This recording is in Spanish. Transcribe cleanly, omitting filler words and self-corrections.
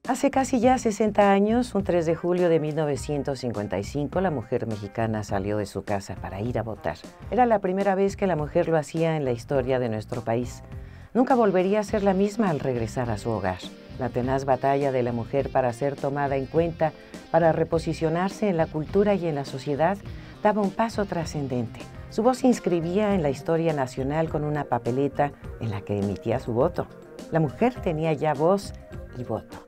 Hace casi ya 60 años, un 3 de julio de 1955, la mujer mexicana salió de su casa para ir a votar. Era la primera vez que la mujer lo hacía en la historia de nuestro país. Nunca volvería a ser la misma al regresar a su hogar. La tenaz batalla de la mujer para ser tomada en cuenta, para reposicionarse en la cultura y en la sociedad, daba un paso trascendente. Su voz se inscribía en la historia nacional con una papeleta en la que emitía su voto. La mujer tenía ya voz y voto.